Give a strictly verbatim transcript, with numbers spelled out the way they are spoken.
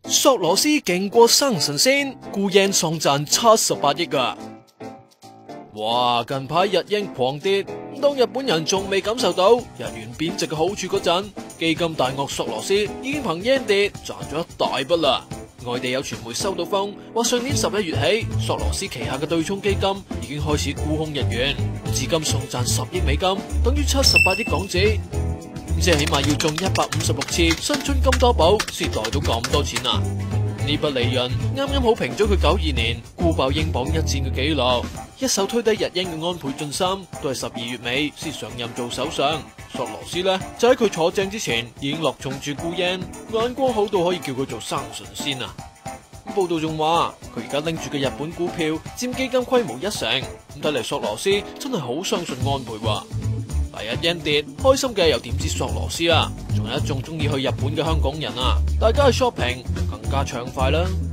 索羅斯勁過生神仙，沽 yen 喪賺七十八億啊！哇！近排日英狂跌，當日本人仲未感受到日元貶值嘅好處嗰陣，基金大鱷索羅斯已經憑 yen 跌賺咗一大筆啦。外地有傳媒收到風，話上年十一月起，索羅斯旗下嘅對沖基金已經開始沽空日元，至今喪賺十億美金，等於七十八億港紙。即係起碼要中一百五十六次新春金多寶先袋到咁多錢啊！呢筆利潤啱啱好平咗佢九二年沽爆英鎊一戰嘅紀錄，一手推低日英嘅安倍晉三都係十二月尾先上任做首相。索羅斯呢，就喺佢坐正之前已經落重注沽 yen，眼光好到可以叫佢做生神仙啊！報道仲話佢而家拎住嘅日本股票佔基金規模一成，咁睇嚟索羅斯真係好相信安倍喎。第一 yen 跌，開心嘅又點知索羅斯啊？仲有一眾中意去日本嘅香港人啊！大家去 shopping 更加暢快啦〜